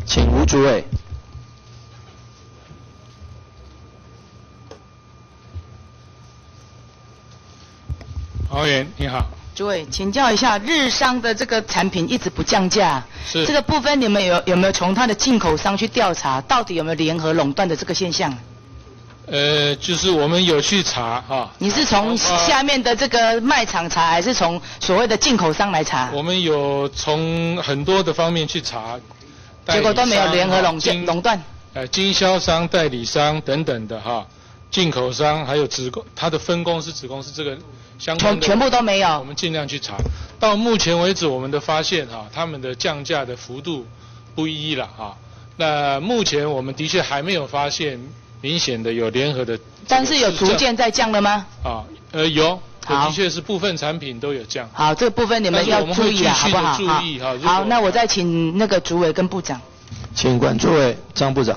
请吴主委。 敖员你好。 主委，请教一下，日商的这个产品一直不降价， 是这个部分你们有没有从它的进口商去调查，到底有没有联合垄断的这个现象？ 就是我们有去查哈。 你是从下面的这个卖场查，还是从所谓的进口商来查？ 我们有从很多的方面去查， 结果都没有联合垄断。 经销商、代理商等等的哈，进口商还有它的分公司、子公司这个相关的全部都没有。 我们尽量去查。到目前为止，我们的发现哈，他们的降价的幅度不一了哈。那目前我们的确还没有发现明显的有联合的。 但是有逐渐在降了吗？ 有。的确是部分产品都有降。 好，这个部分你们要注意了，好不好？好，那我再请那个主委跟部长。 请管主委张部长。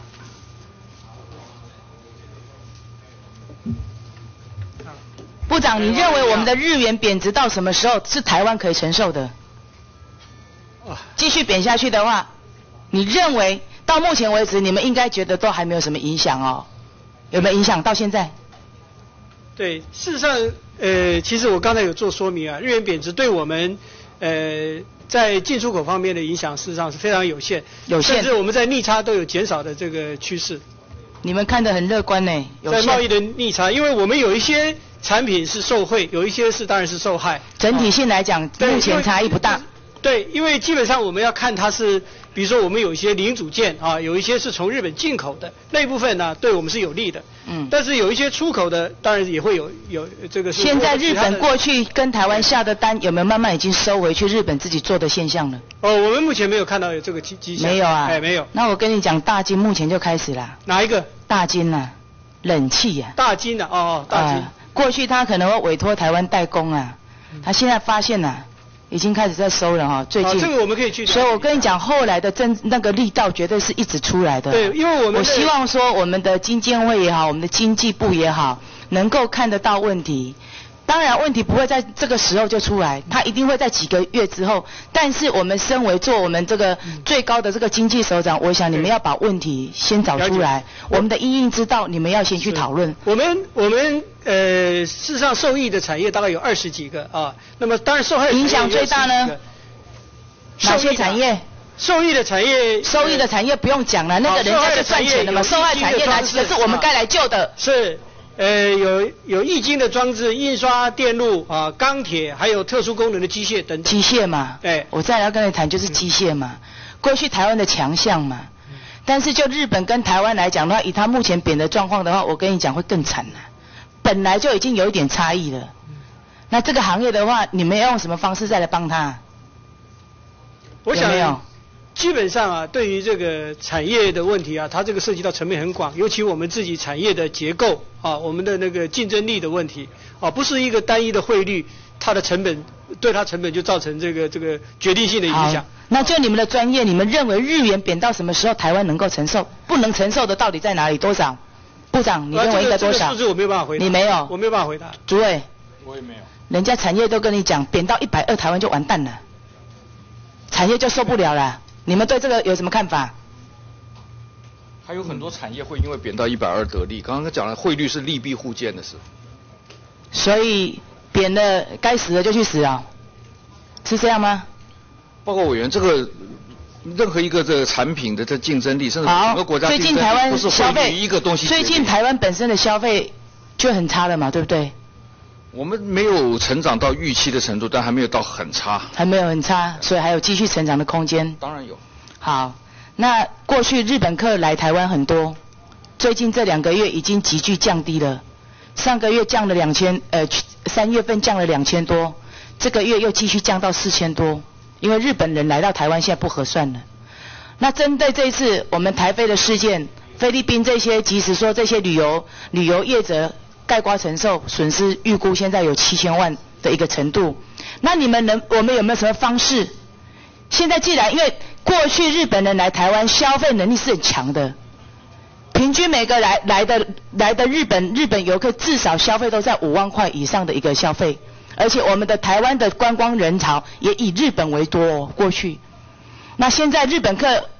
部长，你认为我们的日元贬值到什么时候是台湾可以承受的？继续贬下去的话，你认为到目前为止你们应该觉得都还没有什么影响哦？有没有影响到现在？ 对，事实上，其实我刚才有做说明啊，日元贬值对我们，在进出口方面的影响，事实上是非常有限，甚至我们在逆差都有减少的这个趋势。 你们看得很乐观呢， 在贸易的逆差，因为我们有一些产品是受惠，有一些当然是受害。 整体性来讲，目前差异不大。 对，因为基本上我们要看它是，比如说我们有一些零组件啊，有一些是从日本进口的那一部分呢，对我们是有利的。但是有一些出口的，当然也会有这个。 现在日本过去跟台湾下的单，有没有慢慢已经收回去日本自己做的现象了？ 我们目前没有看到有这个迹象。 没有啊？ 没有。 那我跟你讲，大金目前就开始了。 哪一个？ 大金啊，冷气啊。 大金啊，大金。 过去他可能会委托台湾代工啊，他现在发现啊。已经开始在收了哈，最近。 这个我们可以去。 所以我跟你讲，后来的那个力道绝对是一直出来的。 对，因为我希望说我们的经监会也好，我们的经济部也好，能够看得到问题。当然问题不会在这个时候就出来，它一定会在几个月之后。但是我们身为做我们这个最高的这个经济首长，我想你们要把问题先找出来，我们的因应之道你们要先去讨论。 我们事实上受益的产业大概有20几个啊，那么当然受害影响最大呢？哪些产业？ 受益的产业不用讲了，那个人家就赚钱了嘛。受害产业哪几个是我们该来救的？ 是。有液晶的装置、印刷电路啊、钢铁，还有特殊功能的机械等等。 机械嘛，对，我再来跟你谈就是机械嘛，过去台湾的强项嘛，但是就日本跟台湾来讲的话，以它目前贬的状况的话，我跟你讲会更惨了，本来就已经有一点差异了。那这个行业的话，你们要用什么方式再来帮他？ 我想有没有？ 基本上啊，对于这个产业的问题啊，它这个涉及到层面很广，尤其我们自己产业的结构啊，我们的那个竞争力的问题啊，不是一个单一的汇率，它的成本对它成本就造成这个决定性的影响。 那就你们的专业，你们认为日元贬到什么时候台湾能够承受？不能承受的到底在哪里？多少？部长，你认为应该多少？ 这个数字我没有办法回答。 你没有？ 我没有办法回答。 主委， 我也没有。 人家产业都跟你讲，贬到120，台湾就完蛋了，产业就受不了了。你们对这个有什么看法？ 还有很多产业会因为贬到120得利。刚刚讲了，汇率是利弊互见的事。 所以贬了，该死的就去死啊，是这样吗？ 报告委员，这个任何一个这个产品的这竞争力，甚至整个国家最近台湾不是消费一个东西。 最近台湾本身的消费就很差了嘛，对不对？ 我们没有成长到预期的程度，但还没有到很差。 还没有很差，所以还有继续成长的空间。 当然有。好， 那过去日本客来台湾很多，最近这2个月已经急剧降低了。上个月降了3月份降了2000多，这个月又继续降到4000多，因为日本人来到台湾现在不合算了。那针对这一次我们台菲的事件，菲律宾这些即使说这些旅游业者概括承受损失，预估现在有7000万的一个程度。那我们有没有什么方式？现在既然因为过去日本人来台湾消费能力是很强的，平均每个来的日本游客至少消费都在5万块以上的一个消费，而且我们的台湾的观光人潮也以日本为多过去。那现在日本客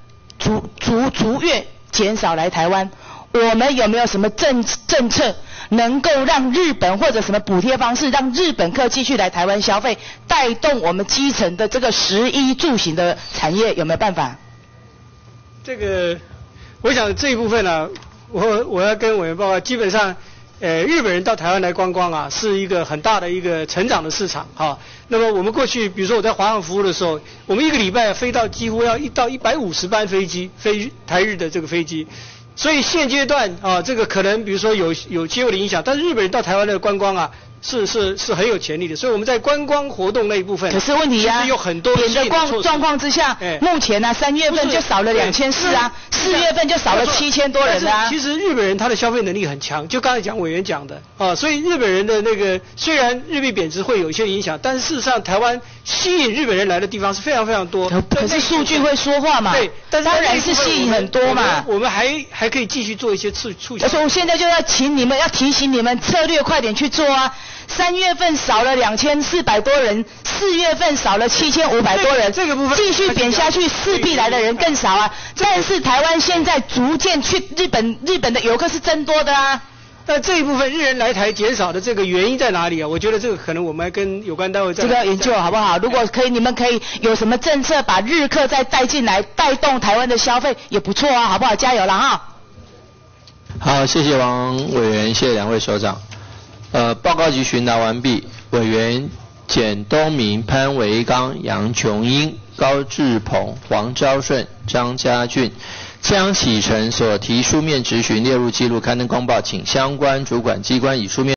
逐月减少来台湾，我们有没有什么政策能够让日本或者什么补贴方式，让日本客继续来台湾消费，带动我们基层的这个食衣住行的产业，有没有办法？ 这个，我想这一部分呢，我要跟委员报告，基本上，日本人到台湾来观光啊，是一个很大的一个成长的市场哈。那么我们过去，比如说我在华航服务的时候，我们一个礼拜飞到几乎要到150班飞机，飞台日的这个飞机。所以现阶段啊，这个可能比如说有机会的影响，但是日本人到台湾的观光啊，是很有潜力的。所以我们在观光活动那一部分， 可是问题啊， 有很多点的状况之下，目前啊3月份就少了2400啊，4月份就少了7000多人啊。 其实日本人他的消费能力很强，就刚才讲委员讲的啊，所以日本人的那个虽然日币贬值会有一些影响，但是事实上台湾吸引日本人来的地方是非常非常多。 可是数据会说话嘛？ 对，但是当然是吸引很多嘛。 我们还可以继续做一些促销。 所以我现在就要提醒你们策略快点去做啊！3月份少了2400多人，4月份少了7500多人， 这个部分继续贬下去，势必来的人更少啊。但是台湾现在逐渐去日本的游客是增多的啊。 那这一部分日人来台减少的这个原因在哪里啊？我觉得这个可能我们跟有关单位这个要研究好不好？如果可以，你们可以有什么政策把日客再带进来，带动台湾的消费也不错啊，好不好？加油了哈！ 好，谢谢王委员，谢谢两位首长。报告及询答完毕。委员简东明、潘维刚、杨琼英、高志鹏、黄昭顺、张家俊将启程所提书面质询列入记录，刊登公报，请相关主管机关以书面